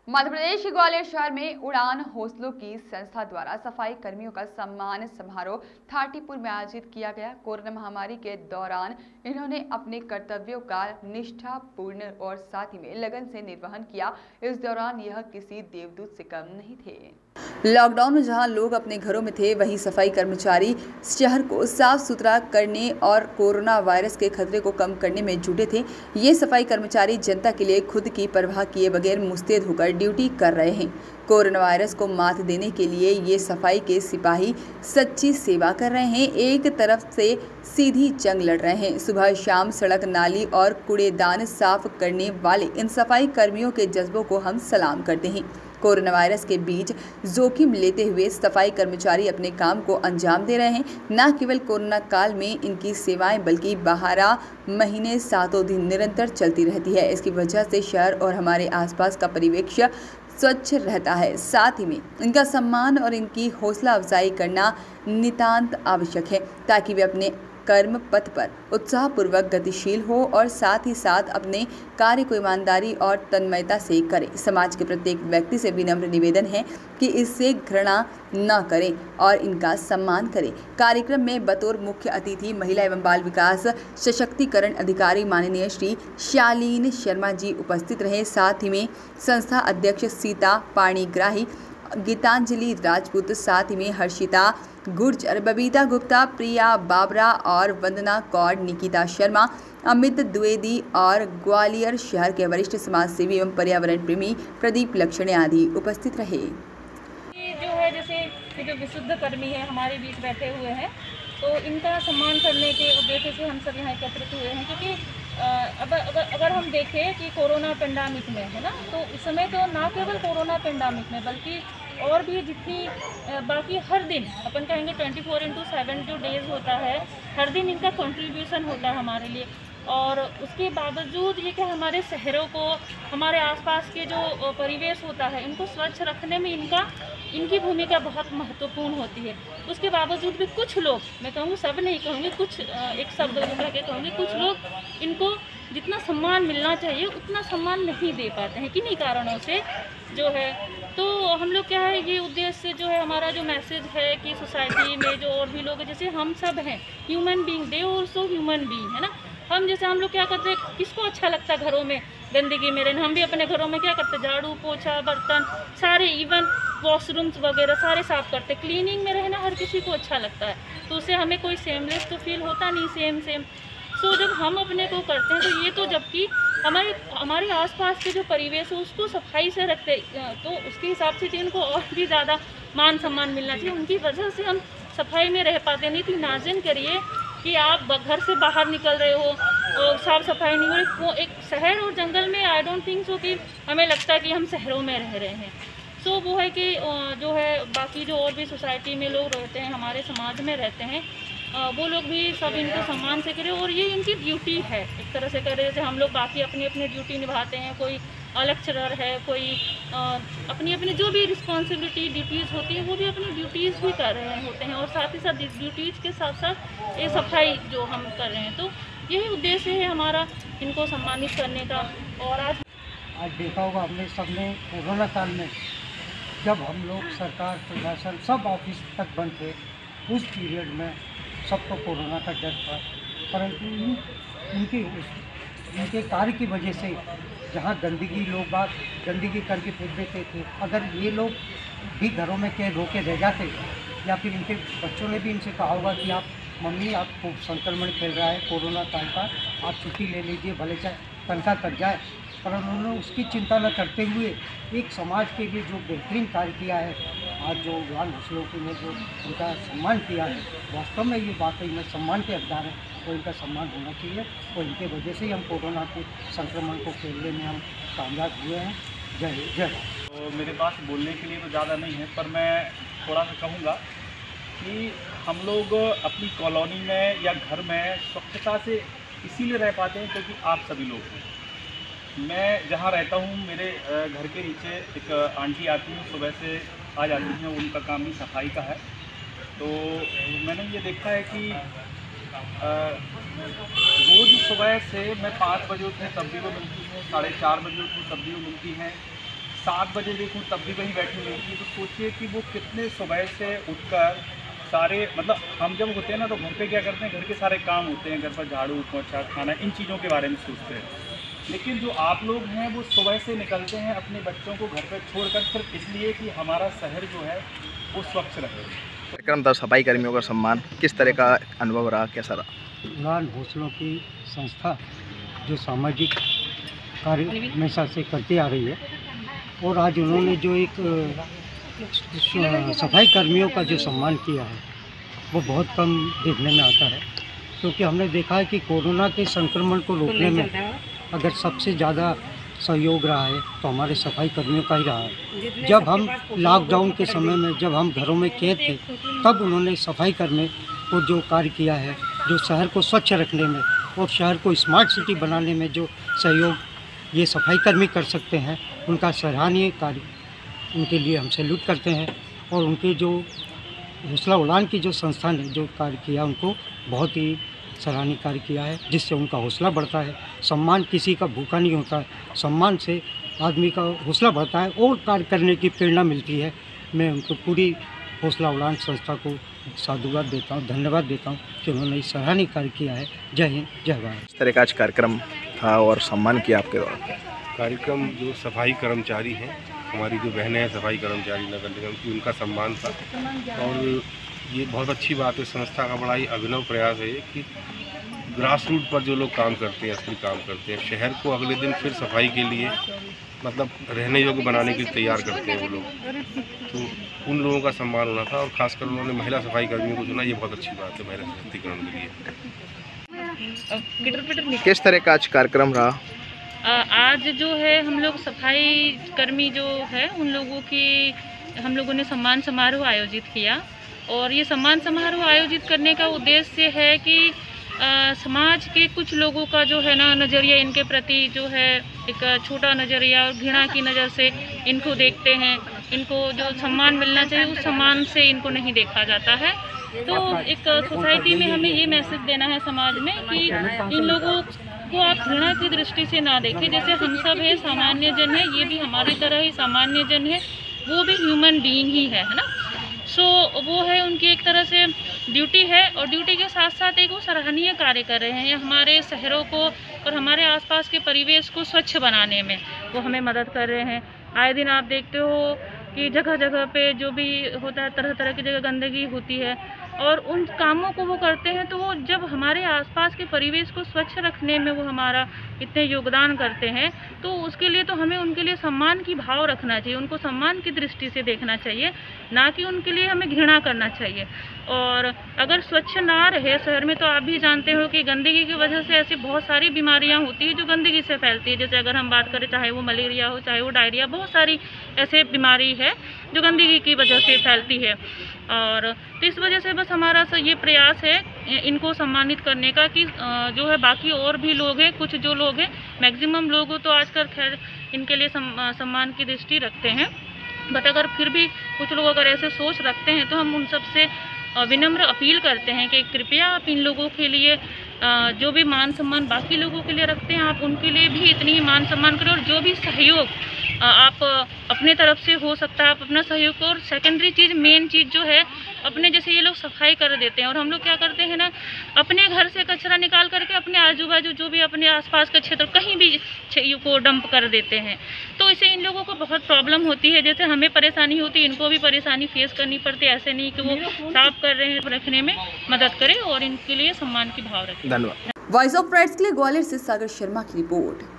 मध्य प्रदेश के ग्वालियर शहर में उड़ान हौसलों की संस्था द्वारा सफाई कर्मियों का सम्मान समारोह थाटीपुर में आयोजित किया गया। कोरोना महामारी के दौरान इन्होंने अपने कर्तव्यों का निष्ठापूर्ण और साथ ही में लगन से निर्वहन किया। इस दौरान यह किसी देवदूत से कम नहीं थे। लॉकडाउन में जहां लोग अपने घरों में थे, वहीं सफाई कर्मचारी शहर को साफ सुथरा करने और कोरोना वायरस के खतरे को कम करने में जुटे थे। ये सफाई कर्मचारी जनता के लिए खुद की परवाह किए बगैर मुस्तैद होकर ड्यूटी कर रहे हैं। कोरोना वायरस को मात देने के लिए ये सफाई के सिपाही सच्ची सेवा कर रहे हैं। एक तरफ से सीधी जंग लड़ रहे हैं। सुबह शाम सड़क, नाली और कूड़ेदान साफ करने वाले इन सफाई कर्मियों के जज्बों को हम सलाम करते हैं। कोरोना वायरस के बीच जोखिम लेते हुए सफाई कर्मचारी अपने काम को अंजाम दे रहे हैं। न केवल कोरोना काल में इनकी सेवाएं बल्कि 12 महीने सातों दिन निरंतर चलती रहती है। इसकी वजह से शहर और हमारे आसपास का परिवेश स्वच्छ रहता है। साथ ही में इनका सम्मान और इनकी हौसला अफजाई करना नितांत आवश्यक है, ताकि वे अपने कर्म पथ पर उत्साहपूर्वक गतिशील हो और साथ ही साथ अपने कार्य को ईमानदारी और तन्मयता से करें। समाज के प्रत्येक व्यक्ति से विनम्र निवेदन है कि इससे घृणा न करें और इनका सम्मान करें। कार्यक्रम में बतौर मुख्य अतिथि महिला एवं बाल विकास सशक्तिकरण अधिकारी माननीय श्री शालीन शर्मा जी उपस्थित रहे। साथ ही में संस्था अध्यक्ष सीता पाणिग्राही, गीतांजलि राजपूत, साथ ही में हर्षिता गुर्जर, बबीता गुप्ता, प्रिया बाबरा और वंदना कौर, निकिता शर्मा, अमित द्विवेदी और ग्वालियर शहर के वरिष्ठ समाजसेवी एवं पर्यावरण प्रेमी प्रदीप लक्षणे आदि उपस्थित रहे। जो है जैसे जो विशुद्ध कर्मी है हमारे बीच बैठे हुए हैं, तो इनका सम्मान करने के उद्देश्य से हम सब यहाँ एकत्रित हुए हैं। क्योंकि अगर हम देखें कि कोरोना पेंडेमिक में है ना, तो इस समय तो ना केवल कोरोना पेंडेमिक में बल्कि और भी जितनी बाकी हर दिन अपन कहेंगे 24/7 जो डेज होता है, हर दिन इनका कंट्रीब्यूशन होता है हमारे लिए। और उसके बावजूद ये कि हमारे शहरों को, हमारे आसपास के जो परिवेश होता है, इनको स्वच्छ रखने में इनकी भूमिका बहुत महत्वपूर्ण होती है। उसके बावजूद भी कुछ लोग, मैं कहूँगी सब नहीं कहूँगी, कुछ एक शब्द कह के कहूँगी, कुछ लोग इनको जितना सम्मान मिलना चाहिए उतना सम्मान नहीं दे पाते हैं किन्हीं कारणों से जो है। तो हम लोग क्या है, ये उद्देश्य जो है हमारा जो मैसेज है कि सोसाइटी में जो और भी लोग हैं, जैसे हम सब हैं human being, they also human being है ना। हम लोग क्या करते हैं, किसको अच्छा लगता है घरों में गंदगी में रहना। हम भी अपने घरों में क्या करते हैं, झाड़ू पोछा बर्तन सारे, इवन वॉशरूम्स वगैरह सारे साफ़ करते। क्लीनिंग में रहना हर किसी को अच्छा लगता है, तो उससे हमें कोई सेमलेस तो फील होता नहीं। सेम सो जब हम अपने को करते हैं तो ये तो जबकि हमारे आसपास के जो परिवेश है उसको सफाई से रखते, तो उसके हिसाब से इनको और भी ज़्यादा मान सम्मान मिलना चाहिए। उनकी वजह से हम सफाई में रह पाते नहीं। तो इमेजिन करिए कि आप घर से बाहर निकल रहे हो और साफ़ सफाई नहीं हो रही। वो एक शहर और जंगल में आई डोंट थिंक सो कि हमें लगता है कि हम शहरों में रह रहे हैं। सो वो है कि जो है बाकी जो और भी सोसाइटी में लोग रहते हैं, हमारे समाज में रहते हैं, वो लोग भी सब इनको सम्मान से करें। और ये इनकी ड्यूटी है एक तरह से करें, जैसे हम लोग बाकी अपनी अपनी ड्यूटी निभाते हैं। कोई लेक्चरर है, कोई अपनी अपनी जो भी रिस्पॉन्सिबिलिटी ड्यूटीज़ होती है वो भी अपनी ड्यूटीज़ भी कर रहे होते हैं। और साथ ही साथ ड्यूटीज़ के साथ साथ ये सफाई जो हम कर रहे हैं, तो यही उद्देश्य है हमारा इनको सम्मानित करने का। और आज देखा होगा हमने सबने कोरोना काल में जब हम लोग सरकार, प्रशासन सब ऑफिस तक बंद थे, उस पीरियड में सबको कोरोना का डर था। परंतु इनके कार्य की वजह से जहाँ लोग बात गंदगी करके फेंक देते थे, अगर ये लोग भी घरों में रोके रह जाते, या फिर इनके बच्चों ने भी इनसे कहा होगा कि आप मम्मी आपको संक्रमण फैल रहा है कोरोना काल का, आप छुट्टी ले लीजिए, भले चाहे तनख्वाह कट जाए, पर उन्होंने उसकी चिंता न करते हुए एक समाज के लिए जो बेहतरीन कार्य किया है, आज जो उड़ान हौसलों ने जो उनका सम्मान किया है, वास्तव में ये वाकई में सम्मान के हकदार है। तो इनका सम्मान होना चाहिए और इनके वजह से ही हम कोरोना के संक्रमण को फैलने में हम कामयाब हुए हैं। जय। तो मेरे पास बोलने के लिए तो ज़्यादा नहीं है, पर मैं थोड़ा सा कहूँगा कि हम लोग अपनी कॉलोनी में या घर में स्वच्छता से इसीलिए रह पाते हैं क्योंकि आप सभी लोग हैं। मैं जहाँ रहता हूँ, मेरे घर के नीचे एक आंटी आती हैं, सुबह से आ जाती हैं, उनका काम ही सफाई का है। तो मैंने ये देखा है कि रोज़ सुबह से मैं 5 बजे उठी तब भी वो मिलती हैं, 4:30 बजे उठी तब भी वो मिलती हैं, 7 बजे देखूँ तब भी वहीं बैठी हुई थी। तो सोचिए कि वो कितने सुबह से उठकर सारे मतलब हम जब होते हैं ना तो घर पे क्या करते हैं, घर के सारे काम होते हैं, घर पर झाड़ू पोछा खाना इन चीज़ों के बारे में सोचते हैं। लेकिन जो आप लोग हैं वो सुबह से निकलते हैं अपने बच्चों को घर पर छोड़कर सिर्फ इसलिए कि हमारा शहर जो है वो स्वच्छ रहे। कार्यक्रम था सफाई कर्मियों का सम्मान, किस तरह का अनुभव रहा, कैसा रहा? उड़ान हौसलों की संस्था जो सामाजिक कार्य हमेशा से करती आ रही है, और आज उन्होंने जो एक सफाई कर्मियों का जो सम्मान किया है वो बहुत कम देखने में आता है। क्योंकि हमने देखा है कि कोरोना के संक्रमण को रोकने में अगर सबसे ज़्यादा सहयोग रहा है तो हमारे सफाई कर्मियों का ही रहा है। जब हम लॉकडाउन के समय में जब हम घरों में कैद थे तब उन्होंने सफाई कर्मी को जो कार्य किया है, जो शहर को स्वच्छ रखने में और शहर को स्मार्ट सिटी बनाने में जो सहयोग ये सफाई कर्मी कर सकते हैं, उनका सराहनीय कार्य, उनके लिए हम सैल्यूट करते हैं। और उनके जो हौसला उड़ान की जो संस्था ने जो कार्य किया उनको बहुत ही सराहनीय कार्य किया है, जिससे उनका हौसला बढ़ता है। सम्मान किसी का भूखा नहीं होता है, सम्मान से आदमी का हौसला बढ़ता है और कार्य करने की प्रेरणा मिलती है। मैं उनको पूरी हौसला उड़ान संस्था को साधुवाद देता हूँ, धन्यवाद देता हूँ कि उन्होंने इस सराहनीय कार्य किया है। जय हिंद, जय भारत। इस तरह का आज कार्यक्रम था और सम्मान किया आपके द्वारा? कार्यक्रम जो सफाई कर्मचारी हैं, हमारी जो बहनें हैं सफाई कर्मचारी नगर निगम की, उनका सम्मान था। और ये बहुत अच्छी बात है, संस्था का बड़ा ही अभिनव प्रयास है कि ग्रास रूट पर जो लोग काम करते हैं, असली काम करते हैं, शहर को अगले दिन फिर सफाई के लिए मतलब रहने योग्य बनाने के लिए तैयार करते हैं वो लोग। तो उन लोगों का सम्मान होना था और खासकर उन्होंने महिला सफाई कर्मियों को चुना, ये बहुत अच्छी बात है महिला सशक्तिकरण के लिए। किस तरह का आज कार्यक्रम रहा? आज जो है हम लोग सफाई कर्मी जो है उन लोगों की हम लोगों ने सम्मान समारोह आयोजित किया। और ये सम्मान समारोह आयोजित करने का उद्देश्य है कि समाज के कुछ लोगों का जो है ना नज़रिया इनके प्रति जो है एक छोटा नज़रिया और घृणा की नज़र से इनको देखते हैं। इनको जो सम्मान मिलना चाहिए उस सम्मान से इनको नहीं देखा जाता है। तो एक सोसाइटी में हमें ये मैसेज देना है समाज में कि इन लोगों को आप घृणा की दृष्टि से ना देखें। जैसे हम सब है सामान्य जन है, ये भी हमारी तरह ही सामान्य जन है, वो भी ह्यूमन बीइंग ही है ना। सो वो है उनकी एक तरह से ड्यूटी है और ड्यूटी के साथ साथ एक वो सराहनीय कार्य कर रहे हैं। हमारे शहरों को और हमारे आसपास के परिवेश को स्वच्छ बनाने में वो हमें मदद कर रहे हैं। आए दिन आप देखते हो कि जगह जगह पे जो भी होता है, तरह तरह की जगह गंदगी होती है और उन कामों को वो करते हैं। तो वो जब हमारे आसपास के परिवेश को स्वच्छ रखने में वो हमारा इतने योगदान करते हैं, तो उसके लिए तो हमें उनके लिए सम्मान की भाव रखना चाहिए, उनको सम्मान की दृष्टि से देखना चाहिए, ना कि उनके लिए हमें घृणा करना चाहिए। और अगर स्वच्छ ना रहे शहर में, तो आप भी जानते हो कि गंदगी की वजह से ऐसी बहुत सारी बीमारियां होती है जो गंदगी से फैलती है। जैसे अगर हम बात करें, चाहे वो मलेरिया हो, चाहे वो डायरिया, बहुत सारी ऐसे बीमारी है जो गंदगी की वजह से फैलती है। और तो इस वजह से बस हमारा ये प्रयास है इनको सम्मानित करने का कि जो है बाकी और भी लोग हैं, कुछ जो लोग हैं, मैक्सिमम लोग तो आजकल खैर इनके लिए सम्मान की दृष्टि रखते हैं। बट अगर फिर भी कुछ लोग अगर ऐसे सोच रखते हैं तो हम उन सब से विनम्र अपील करते हैं कि कृपया आप इन लोगों के लिए जो भी मान सम्मान बाकी लोगों के लिए रखते हैं, आप उनके लिए भी इतनी ही मान सम्मान करें। और जो भी सहयोग आप अपने तरफ से हो सकता है आप अपना सहयोग करो। और सेकेंडरी चीज़, मेन चीज़ जो है, अपने जैसे ये लोग सफाई कर देते हैं और हम लोग क्या करते हैं ना, अपने घर से कचरा निकाल करके अपने आजू बाजू जो भी अपने आसपास का क्षेत्र कहीं भी को डंप कर देते हैं। तो इससे इन लोगों को बहुत प्रॉब्लम होती है। जैसे हमें परेशानी होती है, इनको भी परेशानी फेस करनी पड़ती है। ऐसे नहीं कि वो साफ कर रहे हैं, रखने में मदद करें और इनके लिए सम्मान की भाव रखें। धन्यवाद। वॉइस ऑफ राइट्स के लिए ग्वालियर से सागर शर्मा की रिपोर्ट।